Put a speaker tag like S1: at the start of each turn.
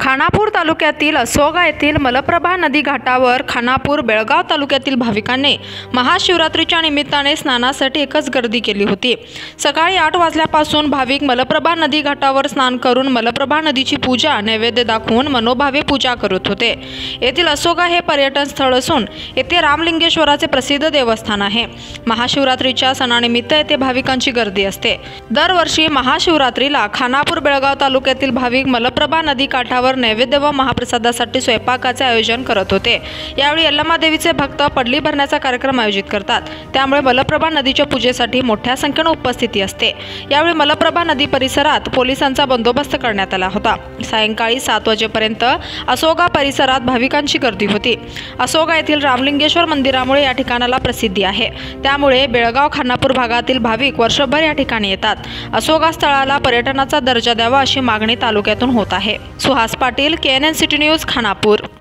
S1: खानापूर तालुक्यातील असोगा येथील मलप्रभा नदी घाटावर खानापूर बेळगाव तालुक्यातील भाविकांनी महाशिवरात्रीच्या निमित्ताने स्नानासाठी एकच गर्दी केली होती। सकाळी 8 वाजल्यापासून भाविक मलप्रभा नदी घाटावर स्नान करून मलप्रभा नदीची पूजा नैवेद्य दाखवून मनोभावे पूजा करत होते। येथील असोगा हे पर्यटन स्थळ असून येथे रामलिंगेश्वराचे प्रसिद्ध देवस्थान आहे। महाशिवरात्रीच्या सणानिमित्त येथे भाविकांची गर्दी असते। दरवर्षी महाशिवरात्रीला खानापूर बेळगाव तालुक्यातील भाविक मलप्रभा नदी काठावर नैवेद्य व महाप्रसादासाठी स्वयंपाकाचे आयोजन करत होते। यावेळी यल्लमा देवीचे भक्त पडली भरण्याचा कार्यक्रम आयोजित करतात, त्यामुळे मलप्रभा नदीच्या पूजेसाठी मोठ्या संख्येने उपस्थिती असते। यावेळी मलप्रभा नदी परिसरात पोलिसांचा बंदोबस्त करण्यात आला होता। सायंकाळी 7 वाजेपर्यंत असोगा परिसरात भाविकांची गर्दी होती। असोगा येथील रामलिंगेश्वर मंदिरामुळे या ठिकाणाला प्रसिद्धी आहे, त्यामुळे बेळगाव खानापूर भागातील भाविक वर्षभर या ठिकाणी येतात। असोगा स्थळाला पर्यटनाचा दर्जा द्यावा अशी मागणी तालुक्यातून होत आहे। Suhas Patil, KNN city news, Khanapur.